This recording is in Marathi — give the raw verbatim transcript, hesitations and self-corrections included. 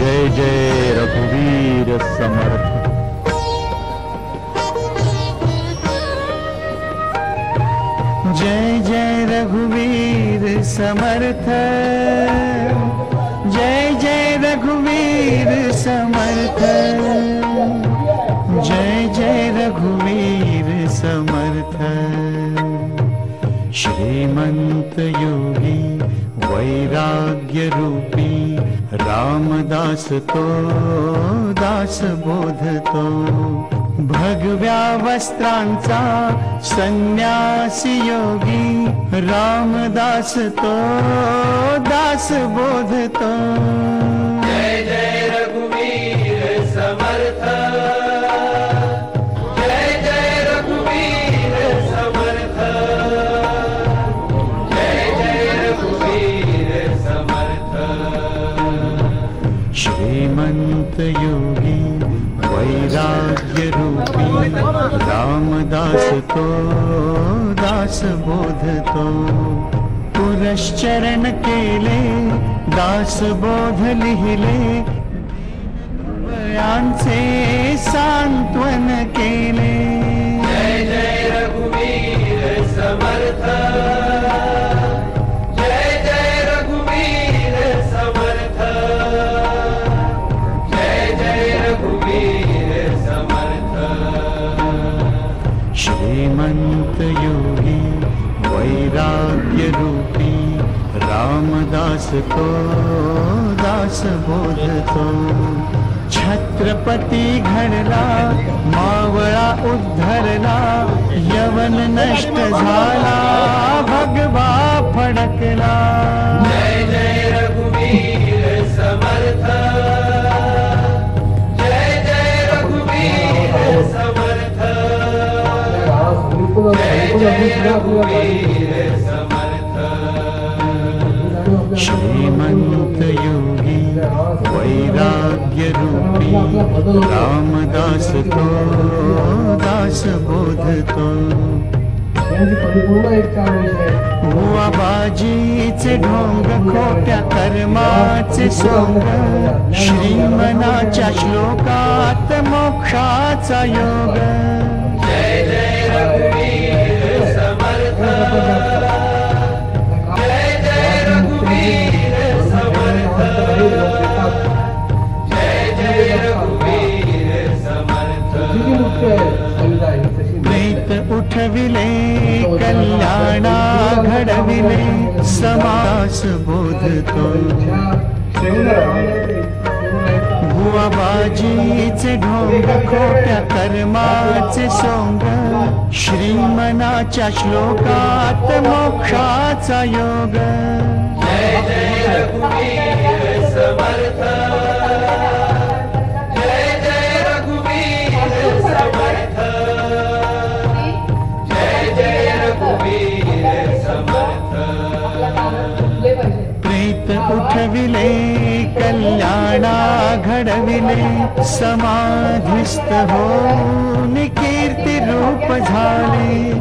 जय जय रघुवीर समर्थ। जय जय रघुवीर समर्थ, जय जय रघुवीर समर्थ, जय जय रघुवीर समर्थ। श्रीमंत योगी वैराग्य रूपी रामदास तो दास बोधतो, भगव्या वस्त्रांचा संन्यासी योगी रामदास तो दास बोधतो। जय जय रघुवीर समर्थ, जय जय रघुवीर समर्थ, जय जय रघुवीर समर्थ। श्रीमंत योगी वैराग्य रूपी रामदास तो दास बोधतो, पुरश्चरण केले दास बोध लिहिले, यांचे सांत्वन केले। जय जय रघुवीर समर्थ, जय जय रघुवीर समर्थ, जय जय रघुवीर समर्थ। श्रीमंत योगी वैराग्य रूपी रामदास तो दास बोधतो, छत्रपती घडला मावळा उद्धरला, यवन नष्ट झाला भगवा फडकला। जय जय रघुवीर समर्थ, जय जय रघुवीर समर्थ, जय जय रघुवीर समर्थ। श्रीमंत योगी वैराग्य रूपी रामदास तो दास बोधतो, बुवाबाजीचे ढोंग खोट्या कर्माचे सोंग, श्रीमनाच्या श्लोकात मोक्षाचा योग। जय जय रघुवीर समर्थ, जय जय रघुवीर समर्थ, जय जय रघुवीर समर्थ। प्रेत उठविले कल्याणा घडविले, समास बोधतो, बुवाबाजीचे ढोंग खोट्या कर्माचे सोंग, श्रीमनाच्या श्लोकात मोक्षाचा योग। जय जय रघुवीर समर्थ, जय जय रघुवीर समर्थ, जय जय रघुवीर समर्थ। प्रेत उठविले कल्याणा घडविले, समाधिस्थ होऊन कीर्ती रूप झाले।